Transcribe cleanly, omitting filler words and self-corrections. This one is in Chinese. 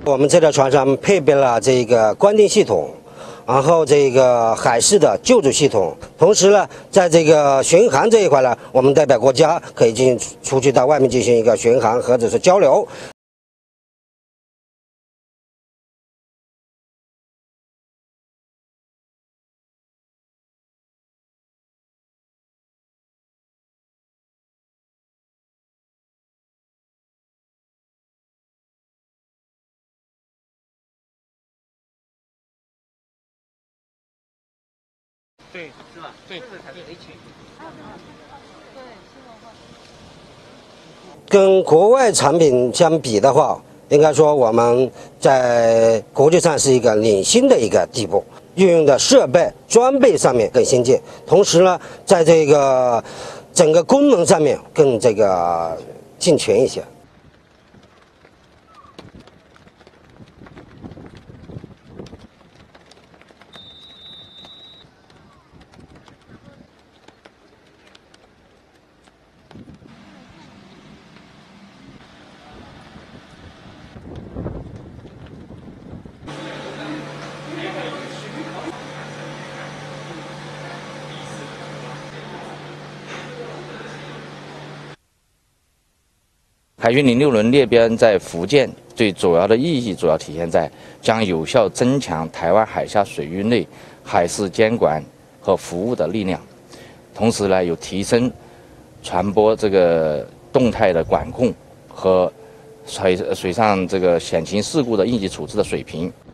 我们这条船上配备了这个关定系统，然后这个海事的救助系统。同时呢，在这个巡航这一块呢，我们代表国家可以进行出去到外面进行一个巡航或者是交流。 对，是吧？对，这个才是 A 群。 跟国外产品相比的话，应该说我们在国际上是一个领先的一个地步，运用的设备装备上面更先进，同时呢，在这个整个功能上面更这个健全一些。 海军06轮列编在福建最主要的意义主要体现在将有效增强台湾海峡水域内海事监管和服务的力量，同时呢，有提升船舶这个动态的管控和水上这个险情事故的应急处置的水平。